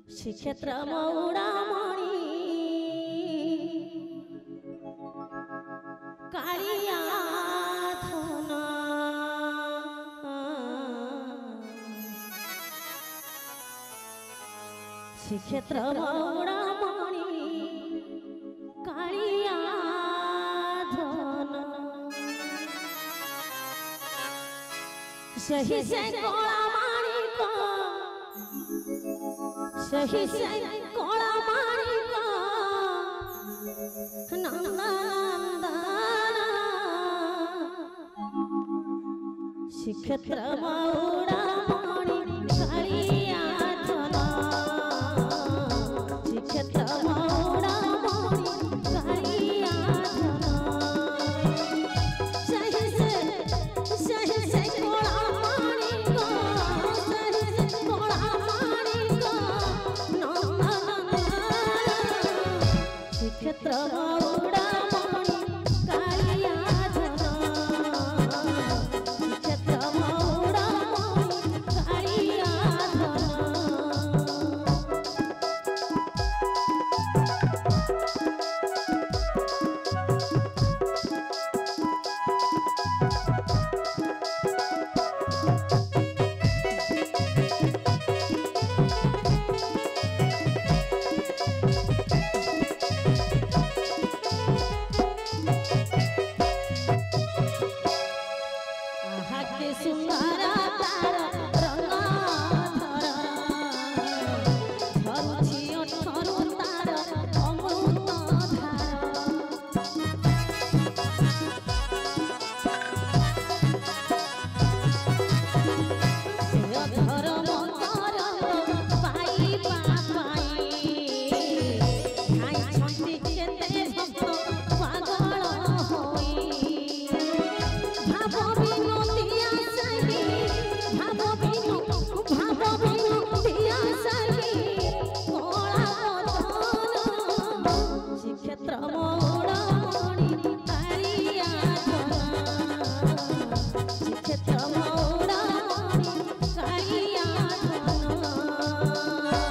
श्रीक्षेत्र मौड़ामणि कालिया धन श्रीक्षेत्र मौड़ामणि कालिया धन सही से कोला माणिक सही से कोला माणिक नंदनंदन श्रीक्षेत्र मौड़ामणि कालिया धन श्रीक्षेत्र मौड़ामणि कालिया धन सही से कोला माणिक सही से कोला माणिक नंदनंदन श्रीक्षेत्र मौड़ामणि कालिया धन श्रीक्षेत्र मौड़ामणि कालिया धन के सुंदर तार रंग धर झरुछि अठरु तार अमृत धार से अधर मंतर पाई पाई खाई छंती केते भक्त पागल होई भाव विनोदिया सही भाव विनोदिया सही कोला बदन श्रीक्षेत्र मौड़ामणि कालिया धन श्रीक्षेत्र मौड़ामणि कालिया धन